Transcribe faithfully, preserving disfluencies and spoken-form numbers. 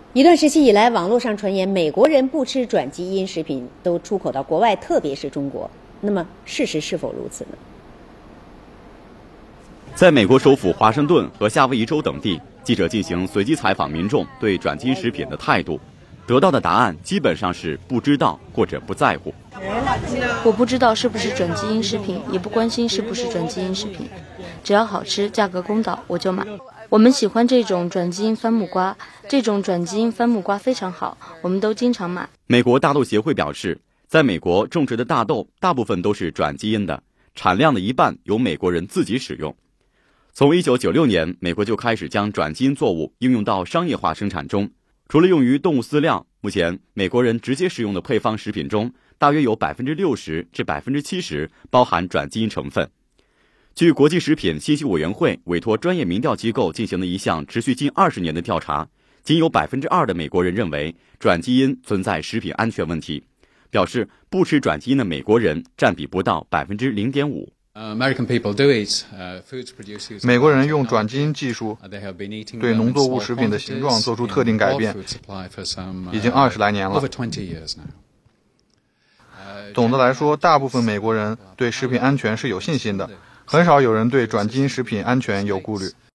一段时期以来，网络上传言美国人不吃转基因食品，都出口到国外，特别是中国。那么，事实是否如此呢？ 在美国首府华盛顿和夏威夷州等地，记者进行随机采访民众对转基因食品的态度，得到的答案基本上是不知道或者不在乎。 我不知道是不是转基因食品，也不关心是不是转基因食品，只要好吃、价格公道，我就买。我们喜欢这种转基因番木瓜，这种转基因番木瓜非常好，我们都经常买。 美国大豆协会表示，在美国种植的大豆大部分都是转基因的，产量的一半由美国人自己使用。从一九九六年，美国就开始将转基因作物应用到商业化生产中。除了用于动物饲料，目前美国人直接使用的配方食品中，大约有百分之六十至百分之七十包含转基因成分。据国际食品信息委员会委托专业民调机构进行的一项持续近二十年的调查，仅有百分之二的美国人认为转基因存在食品安全问题，表示不吃转基因的美国人占比不到百分之零点五。 美国人用转基因技术对农作物食品的形状做出特定改变，已经二十来年了。总的来说，大部分美国人对食品安全是有信心的，很少有人对转基因食品安全有顾虑。